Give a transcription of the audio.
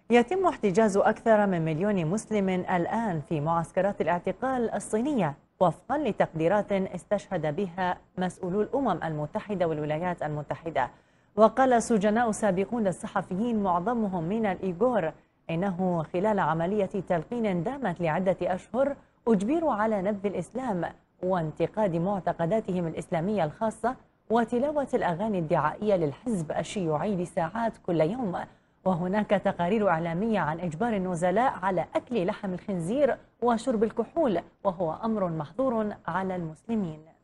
يتم احتجاز أكثر من مليون مسلم الآن في معسكرات الاعتقال الصينية وفقا لتقديرات استشهد بها مسؤولو الأمم المتحدة والولايات المتحدة. وقال سجناء سابقون للصحفيين معظمهم من الإيغور إنه خلال عملية تلقين دامت لعدة أشهر أجبروا على نبذ الإسلام وانتقاد معتقداتهم الإسلامية الخاصة وتلاوة الأغاني الدعائية للحزب الشيوعي لساعات كل يوم. وهناك تقارير إعلامية عن إجبار النزلاء على أكل لحم الخنزير وشرب الكحول، وهو أمر محظور على المسلمين.